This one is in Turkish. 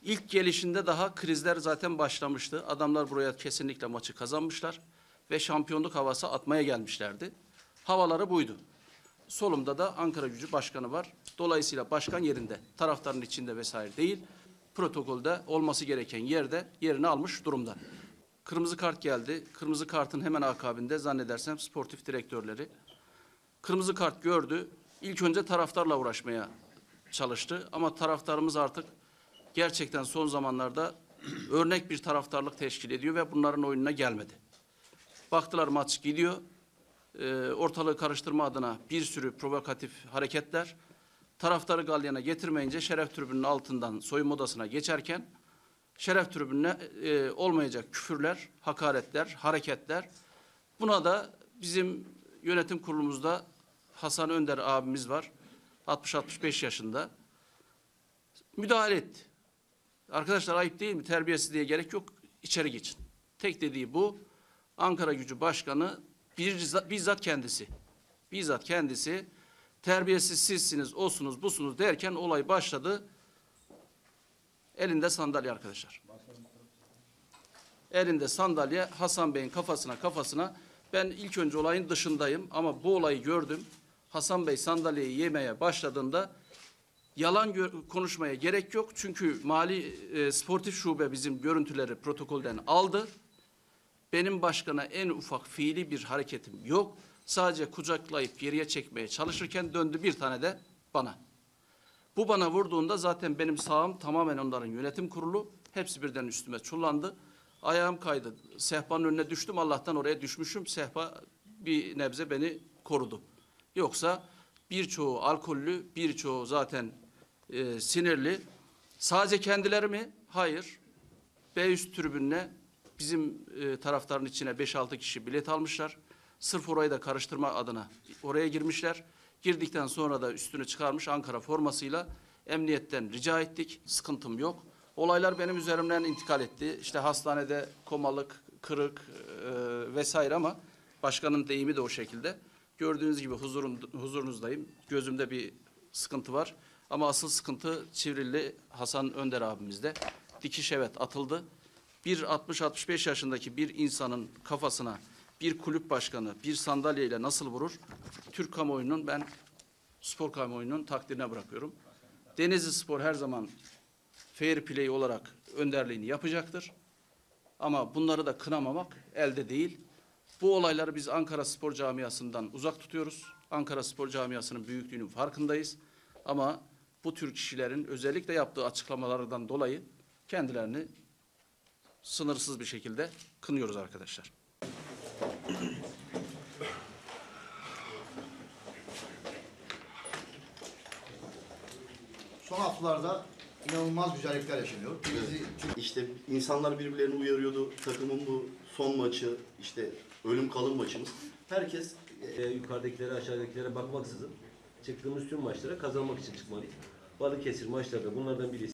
İlk gelişinde daha krizler zaten başlamıştı. Adamlar buraya kesinlikle maçı kazanmışlar ve şampiyonluk havası atmaya gelmişlerdi. Havaları buydu. Solumda da Ankaragücü Başkanı var. Dolayısıyla başkan yerinde, taraftarın içinde vesaire değil. Protokolde olması gereken yerde yerini almış durumda. Kırmızı kart geldi. Kırmızı kartın hemen akabinde zannedersem sportif direktörleri kırmızı kart gördü. İlk önce taraftarla uğraşmaya çalıştı ama taraftarımız artık gerçekten son zamanlarda örnek bir taraftarlık teşkil ediyor ve bunların oyununa gelmedi. Baktılar maç gidiyor. Ortalığı karıştırma adına bir sürü provokatif hareketler. Taraftarı galyana getirmeyince şeref tribünün altından soyunma odasına geçerken şeref tribününe olmayacak küfürler, hakaretler, hareketler. Buna da bizim yönetim kurulumuzda Hasan Önder abimiz var. 60-65 yaşında. Müdahale etti. Arkadaşlar ayıp değil mi? Terbiyesizliğe gerek yok. İçeri geçin. Tek dediği bu. Ankaragücü Başkanı bizzat kendisi. Bizzat kendisi terbiyesiz sizsiniz, osunuz, busunuz derken olay başladı. Elinde sandalye arkadaşlar. Elinde sandalye Hasan Bey'in kafasına. Ben ilk önce olayın dışındayım ama bu olayı gördüm. Hasan Bey sandalyeyi yemeye başladığında yalan konuşmaya gerek yok. Çünkü sportif şube bizim görüntüleri protokolden aldı. Benim başkana en ufak fiili bir hareketim yok. Sadece kucaklayıp geriye çekmeye çalışırken döndü bir tane de bana. Bu bana vurduğunda zaten benim sağım tamamen onların yönetim kurulu. Hepsi birden üstüme çullandı. Ayağım kaydı. Sehpanın önüne düştüm. Allah'tan oraya düşmüşüm. Sehpa bir nebze beni korudu. Yoksa birçoğu alkollü, birçoğu zaten sinirli. Sadece kendileri mi? Hayır. B üst tribününe bizim taraftarın içine 5-6 kişi bilet almışlar. Sırf orayı da karıştırma adına oraya girmişler. Girdikten sonra da üstünü çıkarmış Ankara formasıyla emniyetten rica ettik. Sıkıntım yok. Olaylar benim üzerimden intikal etti. İşte hastanede komalık, kırık vesaire ama başkanın deyimi de o şekilde. Gördüğünüz gibi huzurunuzdayım. Gözümde bir sıkıntı var. Ama asıl sıkıntı Çivrilli Hasan Önder abimizde. Dikiş evet atıldı. Bir 60-65 yaşındaki bir insanın kafasına bir kulüp başkanı bir sandalyeyle nasıl vurur? Türk kamuoyunun ben spor kamuoyunun takdirine bırakıyorum. Denizli Spor her zaman fair play olarak önderliğini yapacaktır. Ama bunları da kınamamak elde değil. Bu olayları biz Ankara Spor Camiası'ndan uzak tutuyoruz. Ankara Spor Camiası'nın büyüklüğünün farkındayız. Ama bu tür kişilerin özellikle yaptığı açıklamalardan dolayı kendilerini sınırsız bir şekilde kınıyoruz arkadaşlar. Son haftalarda inanılmaz güzellikler yaşanıyor. İşte insanlar birbirlerini uyarıyordu. Takımın bu son maçı, işte ölüm kalım maçımız. Herkes yukarıdakilere aşağıdakilere bakmaksızın çıktığımız tüm maçlara kazanmak için çıkmalıyız. Balıkesir maçlarda bunlardan birisi.